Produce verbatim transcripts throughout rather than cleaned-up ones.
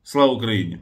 Слава Україні!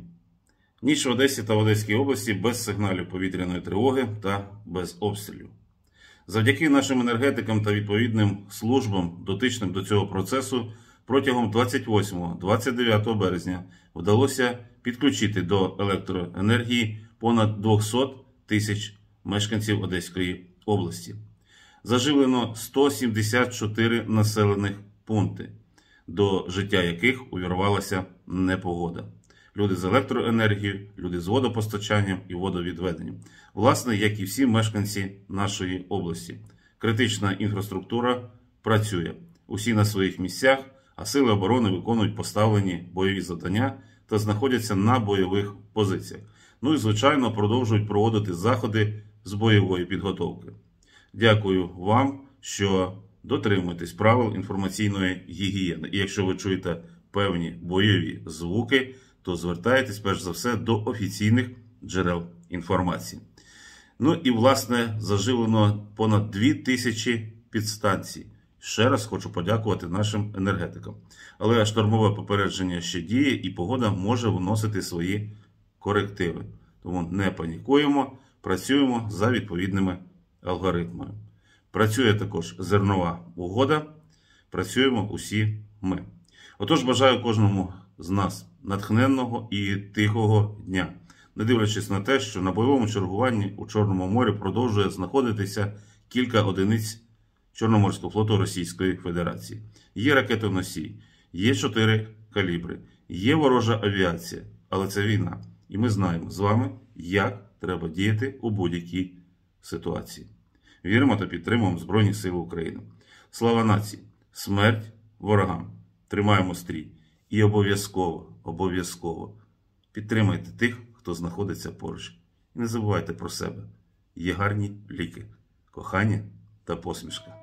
Ніч в Одесі та в Одеській області без сигналів повітряної тривоги та без обстрілів. Завдяки нашим енергетикам та відповідним службам, дотичним до цього процесу, протягом двадцять восьмого - двадцять дев'ятого березня вдалося підключити до електроенергії понад двісті тисяч мешканців Одеської області. Заживлено сто сімдесят чотири населених пункти, до життя яких увірвалася непогода. Люди з електроенергією, люди з водопостачанням і водовідведенням. Власне, як і всі мешканці нашої області. Критична інфраструктура працює. Усі на своїх місцях, а сили оборони виконують поставлені бойові завдання та знаходяться на бойових позиціях. Ну і, звичайно, продовжують проводити заходи з бойової підготовки. Дякую вам, що дотримуєтесь правил інформаційної гігієни. І якщо ви чуєте певні бойові звуки, то звертайтесь перш за все до офіційних джерел інформації. Ну і, власне, заживлено понад дві тисячі підстанцій. Ще раз хочу подякувати нашим енергетикам. Але штормове попередження ще діє, і погода може вносити свої корективи. Тому не панікуємо, працюємо за відповідними алгоритмами. Працює також зернова угода, працюємо усі ми. Отож, бажаю кожному з нас натхненного і тихого дня, не дивлячись на те, що на бойовому чергуванні у Чорному морі продовжує знаходитися кілька одиниць Чорноморського флоту Російської Федерації. Є ракетоносій, є чотири калібри, є ворожа авіація, але це війна. І ми знаємо з вами, як треба діяти у будь-якій ситуації. Віримо та підтримуємо Збройні Сили України. Слава нації! Смерть ворогам! Тримаємо стрій. І обов'язково, обов'язково підтримайте тих, хто знаходиться поруч. І не забувайте про себе. Є гарні ліки, кохання та посмішка.